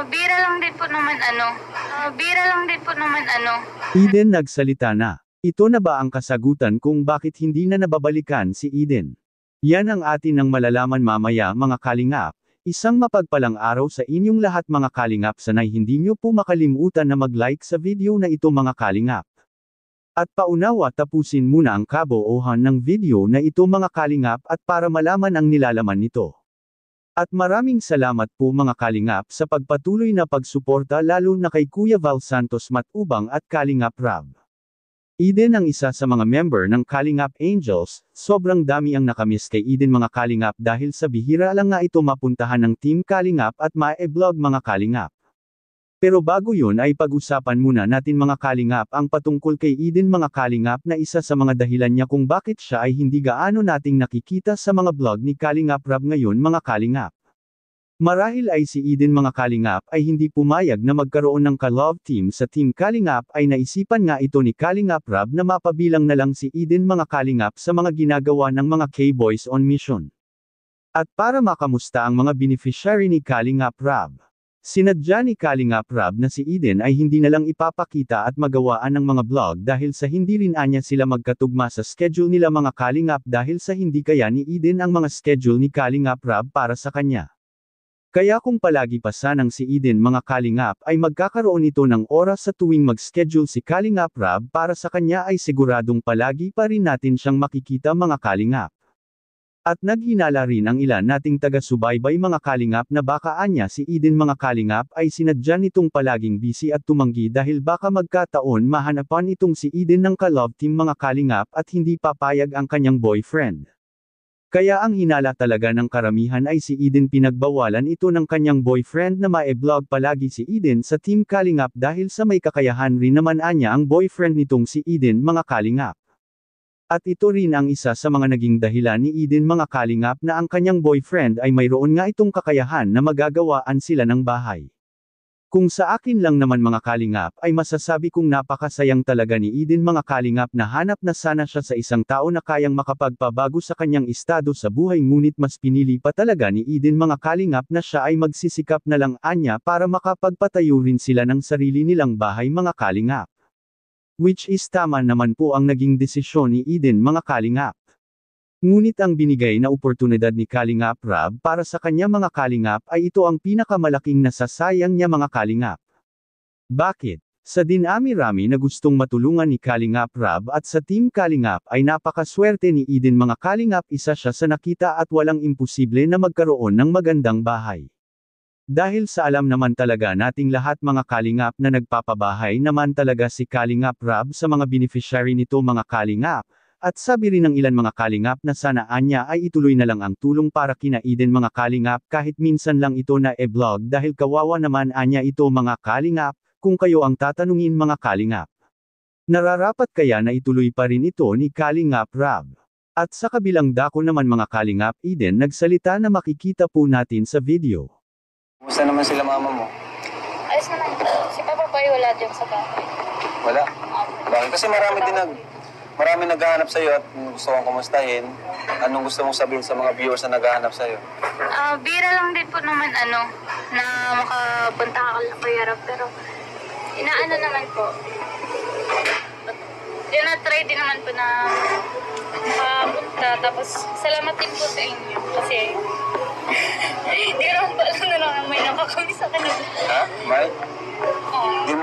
Bira lang din po naman ano. Eden nagsalita na. Ito na ba ang kasagutan kung bakit hindi na nababalikan si Eden? Yan ang atin ang malalaman mamaya mga kalingap. Isang mapagpalang araw sa inyong lahat mga kalingap, sanay hindi nyo po makalimutan na mag-like sa video na ito mga kalingap. At paunawa tapusin muna ang kabuuan ng video na ito mga kalingap at para malaman ang nilalaman nito. At maraming salamat po mga kalingap sa pagpatuloy na pagsuporta lalo na kay Kuya Val Santos Matubang at Kalingap Rab. Eden ang isa sa mga member ng Kalingap Angels, sobrang dami ang nakamiss kay Eden mga kalingap dahil sa bihira lang nga ito mapuntahan ng Team Kalingap at ma-e-vlog mga kalingap. Pero bago yun ay pag-usapan muna natin mga kalingap ang patungkol kay Eden mga kalingap na isa sa mga dahilan niya kung bakit siya ay hindi gaano nating nakikita sa mga vlog ni Kalingap Rab ngayon mga kalingap. Marahil ay si Eden mga kalingap ay hindi pumayag na magkaroon ng ka-love team sa Team Kalingap ay naisipan nga ito ni Kalingap Rab na mapabilang na lang si Eden mga kalingap sa mga ginagawa ng mga K-Boys on Mission. At para makamusta ang mga beneficiary ni Kalingap Rab. Sinadya ni Kalingap Rab na si Eden ay hindi na lang ipapakita at magawaan ng mga vlog dahil sa hindi rin anya sila magkatugma sa schedule nila mga kalingap dahil sa hindi kaya ni Eden ang mga schedule ni Kalingap Rab para sa kanya. Kaya kung palagi pa sanang si Eden mga kalingap ay magkakaroon ito ng oras sa tuwing mag-schedule si Kalingap Rab para sa kanya ay siguradong palagi pa rin natin siyang makikita mga kalingap. At naghinala rin ang ilan nating taga-subaybay mga kalingap na baka anya si Eden mga kalingap ay sinadya nitong palaging busy at tumanggi dahil baka magkataon mahanapan itong si Eden ng ka-love team mga kalingap at hindi papayag ang kanyang boyfriend. Kaya ang hinala talaga ng karamihan ay si Eden pinagbawalan ito ng kanyang boyfriend na ma-e-vlog palagi si Eden sa Team Kalingap dahil sa may kakayahan rin naman anya ang boyfriend nitong si Eden mga kalingap. At ito rin ang isa sa mga naging dahilan ni Eden mga kalingap na ang kanyang boyfriend ay mayroon nga itong kakayahan na magagawaan sila ng bahay. Kung sa akin lang naman mga kalingap ay masasabi kong napakasayang talaga ni Eden mga kalingap na hanap na sana siya sa isang tao na kayang makapagpabago sa kanyang estado sa buhay ngunit mas pinili pa talaga ni Eden mga kalingap na siya ay magsisikap na lang anya para makapagpatayo rin sila ng sarili nilang bahay mga kalingap. Which is tama naman po ang naging desisyon ni Eden mga kalingap. Ngunit ang binigay na oportunidad ni Kalingap Rab para sa kanya mga kalingap ay ito ang pinakamalaking nasasayang niya mga kalingap. Bakit? Sa dinami-rami na gustong matulungan ni Kalingap Rab at sa Team Kalingap ay napakaswerte ni Eden mga kalingap, isa siya sa nakita at walang imposible na magkaroon ng magandang bahay. Dahil sa alam naman talaga nating lahat mga kalingap na nagpapabahay naman talaga si Kalingap Rab sa mga beneficiary nito mga kalingap, at sabi rin ng ilan mga kalingap na sana anya ay ituloy na lang ang tulong para kina Eden mga kalingap kahit minsan lang ito na e-vlog dahil kawawa naman anya ito mga kalingap, kung kayo ang tatanungin mga kalingap. Nararapat kaya na ituloy pa rin ito ni Kalingap Rab. At sa kabilang dako naman mga kalingap Eden nagsalita na makikita po natin sa video. Kumusta naman sila mama mo? Ayos naman po. Si Papa Boy wala dyan sa bahay. Wala? Bakit? Kasi marami naghahanap sa'yo at gusto kong kumustahin. Anong gusto mong sabihin sa mga viewers na naghahanap sa'yo? Bira lang din po naman ano, na makapunta ka kay Kuya Rob, pero inaano naman po. Try din naman po na makapunta, tapos salamat din po sa inyo kasi hindi ko naman pa alam na lang may nakakami sa kanila. Ha? May? Oo.